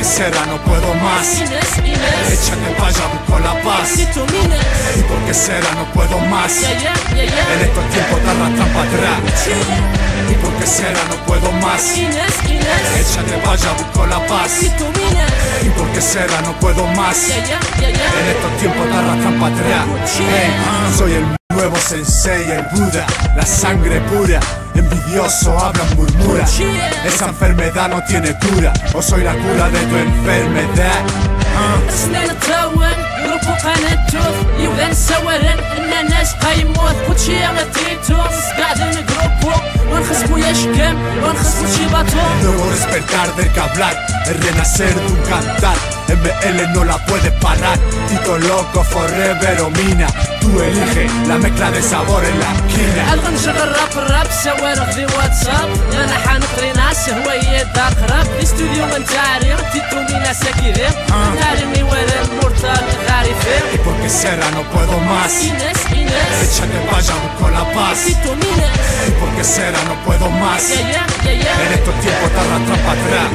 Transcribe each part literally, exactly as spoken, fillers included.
porque será no puedo más. Inés, Inés, Échate pa' allá, busco la paz. Tito Mines, Y porque será no puedo más. yeah, yeah, yeah, yeah. En estos tiempos te arrastran para atrás. Y porque será no puedo más. Inés, Inés, Échate pa' allá, busco la paz. Tito Mines, Y porque será no puedo más. yeah, yeah, yeah, yeah. En estos tiempos te arrastran para atrás. Hey, soy el nuevo sensei, el Buda, la sangre pura. Envidioso hablan, murmura. Esa enfermedad no tiene cura. O soy la cura de tu enfermedad. سنين التاون يروحوا قناتوث يبدا نساورن ان الناس قايموت كلشي غتيتو قاعدين نقروبو ونخصبو يا شكام ونخصبو شي باطو. Nuevo despertar del que hablar, el renacer de un cantar. M L no la puede parar. Tito loco, forever o mina. Tú elige la mezcla de sabor en la esquina. ابغى نشغل راب الراب سوالف ذي واتساب انا حنقري ناس هواية دار قراب في استوديو من تاريخ تيتو مينا ساكيدين نارمي ولا المورتال غاري فيه. Y porque será no puedo más. Inés, Inés, Échate pa' allá, busco la paz. Tito Mines, Y porque será no puedo más. yeah, yeah, yeah, yeah. En estos tiempos te arrastran para atrás.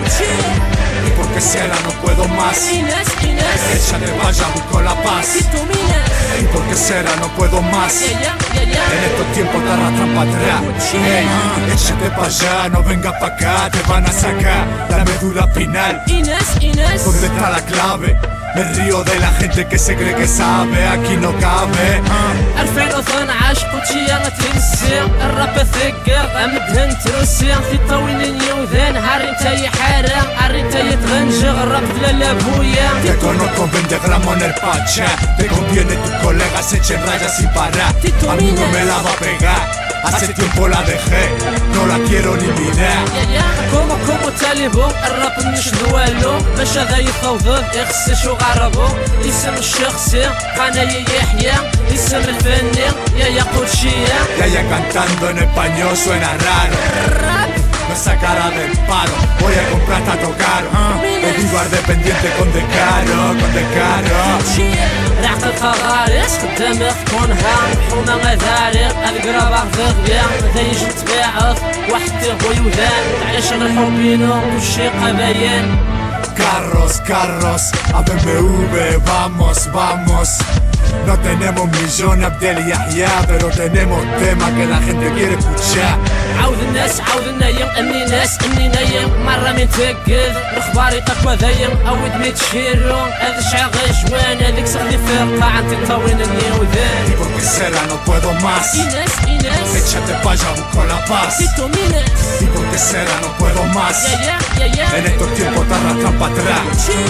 Y porque será no puedo más. Inés, Inés, Échate pa' allá, busco la paz. Tito Mines, Y porque será no puedo más. yeah, yeah, yeah, yeah. En estos tiempos te arrastran para atrás. Hey, échate pa' allá, no vengas pa' acá. Te van a sacar la médula espinal. Inés, Inés, ¿Dónde está la clave? Me río de la gente que se cree que sabe. Aquí no cabe. ألفين واثناش قلتي يا غتنسي الراب ثقر امدهن تروسي في طويل يوذان هاري نتايا حارة هاري نتايا تغنجغ الراب لا بويا. Te conozco, vende gramo en el pachá. Te conviene tus colegas echen rayas sin parar. A mí no me la va a pegar. Hace tiempo la dejé, no la quiero ni mirar. يا يا كومو كومو تاليبو الراب مش دوالو باش هذا يفوضض يخص شو غربو اسم الشخصي قنايا يحيى اسم الفني يا يا قدشية. Ya ya cantando en español suena raro. الراب Me sacará del paro. Voy a comprar tanto caro. Te digo al dependiente con descaro, con descaro. رعق الخغارس قدامي تكونها حومة غدارق القراب غضغيا ذا يجي تباعث واحد تهوى يوذان تعيش الحبينو وشي قباين. Carros, carros, a B M W, vamos, vamos. No tenemos millones Abdel Yahya, pero tenemos temas que la gente quiere escuchar. عاود الناس عاود النايم اني ناس اني نايم مرة من تقذ الاخبار تقوى ذايم اود ميت شيرو هذا شعر جوان هذيك سخدي فرقة عن تطوين اليوذان. Y porque será no puedo más. Inés, Inés, Échate pa' allá, busco la paz. Tito Mines, Y porque será no puedo más. yeah, yeah, yeah, yeah. En estos tiempos te arrastran para atrás.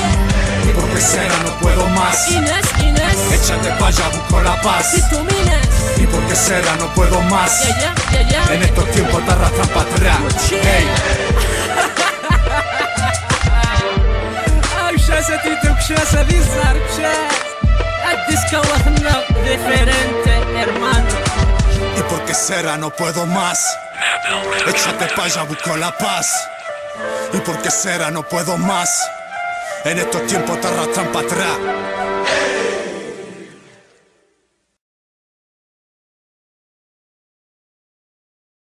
Y porque será no puedo más. Inés, Inés, Échate pa' allá, busco la paz. Tito Mines, Y porque será no puedo más. yeah, yeah, yeah, yeah. En estos tiempos te arrastran para atrás. Hey. Kshasa Tito, kshasa bizar, kshasa الديسكو وثنا diferente hermano. Y porque será no puedo más. Échate pa' allá, busco la paz. Y porque será no puedo más. En estos tiempos te arrastran para atrás.